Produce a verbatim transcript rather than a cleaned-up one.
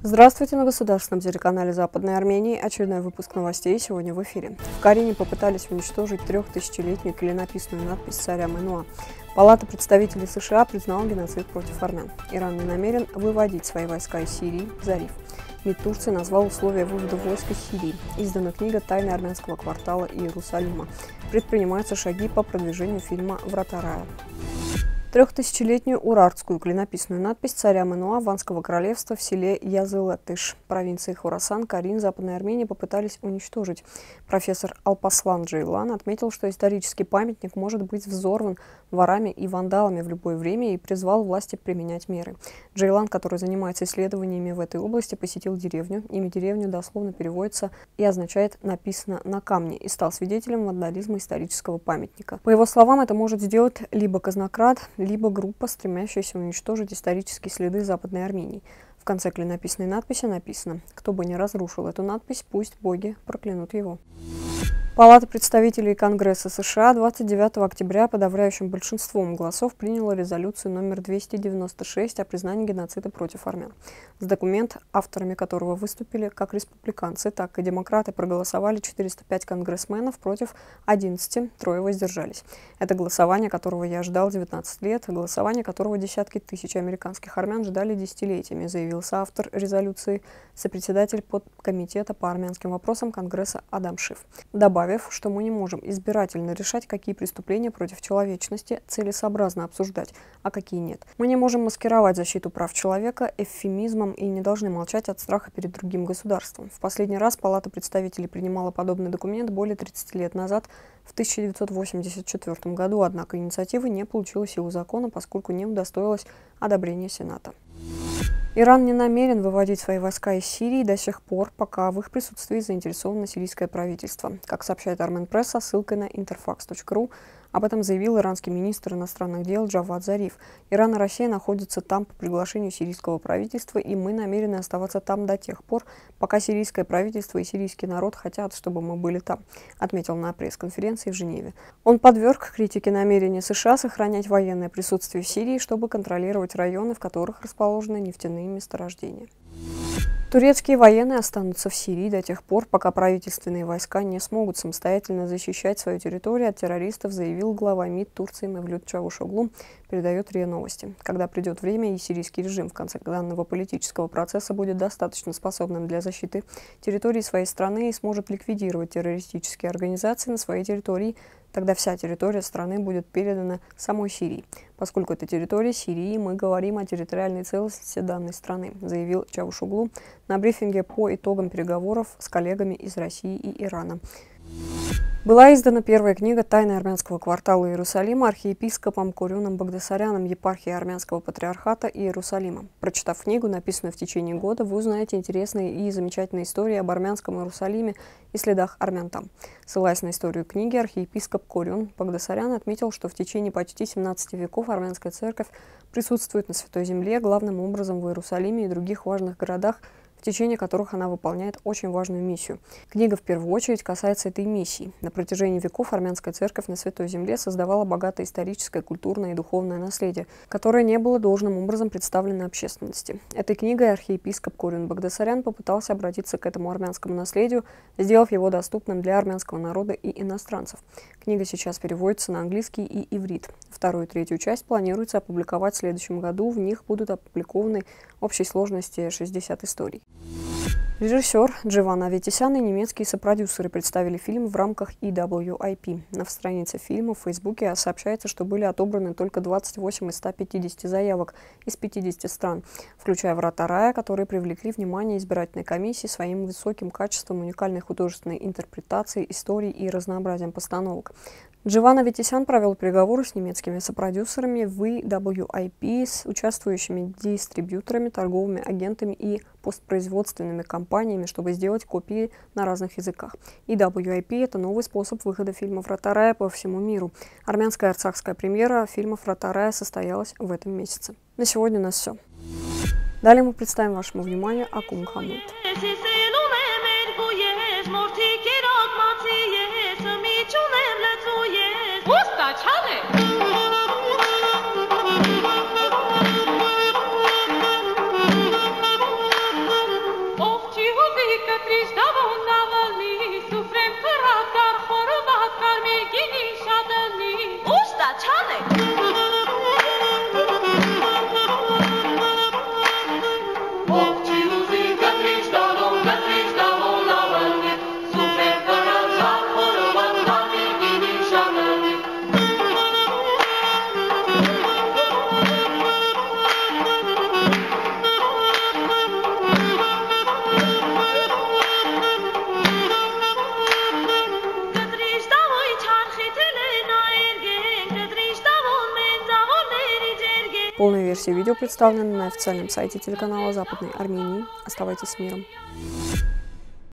Здравствуйте, на государственном телеканале Западной Армении очередной выпуск новостей сегодня в эфире. В Карине попытались уничтожить трехтысячелетнюю клинописную надпись царя Менуа. Палата представителей США признала геноцид против армян. Иран не намерен выводить свои войска из Сирии, Зариф. МИД Турции назвал условия вывода войск из Сирии. Издана книга «Тайны армянского квартала Иерусалима». Предпринимаются шаги по продвижению фильма «Врата рая». Трехтысячелетнюю урартскую клинописную надпись царя Менуа Ванского королевства в селе Язылатыш, провинции Хорасан, Карин, Западной Армении попытались уничтожить. Профессор Алпаслан Джейлан отметил, что исторический памятник может быть взорван ворами и вандалами в любое время и призвал власти применять меры. Джейлан, который занимается исследованиями в этой области, посетил деревню. Имя деревни дословно переводится и означает «написано на камне» и стал свидетелем вандализма исторического памятника. По его словам, это может сделать либо казнократ, либо группа, стремящаяся уничтожить исторические следы Западной Армении. В конце клинописной надписи написано: «Кто бы ни разрушил эту надпись, пусть боги проклянут его». Палата представителей Конгресса США двадцать девятого октября подавляющим большинством голосов приняла резолюцию номер двести девяносто шесть о признании геноцида против армян. С документ, авторами которого выступили как республиканцы, так и демократы, проголосовали четыреста пять конгрессменов против одиннадцати, трое воздержались. Это голосование, которого я ждал девятнадцать лет, голосование которого десятки тысяч американских армян ждали десятилетиями, заявил соавтор резолюции, сопредседатель подкомитета по армянским вопросам Конгресса Адам Шиф. Добавив, что мы не можем избирательно решать, какие преступления против человечности целесообразно обсуждать, а какие нет. Мы не можем маскировать защиту прав человека эвфемизмом и не должны молчать от страха перед другим государством. В последний раз Палата представителей принимала подобный документ более тридцати лет назад, в тысяча девятьсот восемьдесят четвёртом году, однако инициатива не получила силу закона, поскольку не удостоилась одобрения Сената. Иран не намерен выводить свои войска из Сирии до сих пор, пока в их присутствии заинтересовано сирийское правительство. Как сообщает Армен Пресс со ссылкой на интерфакс точка ру, об этом заявил иранский министр иностранных дел Джавад Зариф. Иран и Россия находятся там по приглашению сирийского правительства, и мы намерены оставаться там до тех пор, пока сирийское правительство и сирийский народ хотят, чтобы мы были там, отметил на пресс-конференции в Женеве. Он подверг критике намерения США сохранять военное присутствие в Сирии, чтобы контролировать районы, в которых расположены нефтяные месторождения. Турецкие военные останутся в Сирии до тех пор, пока правительственные войска не смогут самостоятельно защищать свою территорию от террористов, заявил глава МИД Турции Мевлют Чавушоглу, передает РИА Новости. Когда придет время и сирийский режим в конце данного политического процесса будет достаточно способным для защиты территории своей страны и сможет ликвидировать террористические организации на своей территории, тогда вся территория страны будет передана самой Сирии. Поскольку это территория Сирии, мы говорим о территориальной целостности данной страны, заявил Чавушоглу на брифинге по итогам переговоров с коллегами из России и Ирана. Была издана первая книга «Тайны армянского квартала Иерусалима» архиепископом Корюном Багдасаряном епархии Армянского патриархата Иерусалима. Прочитав книгу, написанную в течение года, вы узнаете интересные и замечательные истории об армянском Иерусалиме и следах армян там. Ссылаясь на историю книги, архиепископ Корюн Багдасарян отметил, что в течение почти семнадцати веков армянская церковь присутствует на Святой Земле, главным образом в Иерусалиме и других важных городах, в течение которых она выполняет очень важную миссию. Книга в первую очередь касается этой миссии. На протяжении веков армянская церковь на Святой Земле создавала богатое историческое, культурное и духовное наследие, которое не было должным образом представлено общественности. Этой книгой архиепископ Корюн Багдасарян попытался обратиться к этому армянскому наследию, сделав его доступным для армянского народа и иностранцев. Книга сейчас переводится на английский и иврит. Вторую и третью часть планируется опубликовать в следующем году. В них будут опубликованы общей сложности шестьдесят историй. Режиссер Дживан Аветисян и немецкие сопродюсеры представили фильм в рамках и дабл ю ай пи. На странице фильма в Фейсбуке сообщается, что были отобраны только двадцать восемь из ста пятидесяти заявок из пятидесяти стран, включая «Врата рая», которые привлекли внимание избирательной комиссии своим высоким качеством уникальной художественной интерпретации историй и разнообразием постановок. Дживан Аветисян провел переговоры с немецкими сопродюсерами в и дабл ю ай пи, с участвующими дистрибьюторами, торговыми агентами и постпроизводственными компаниями, чтобы сделать копии на разных языках. и дабл ю ай пи – это новый способ выхода фильма «Врата рая» по всему миру. Армянская арцахская премьера фильма «Врата рая» состоялась в этом месяце. На сегодня у нас все. Далее мы представим вашему вниманию Акум Хамут. Полная версия видео представлена на официальном сайте телеканала Западной Армении. Оставайтесь с миром.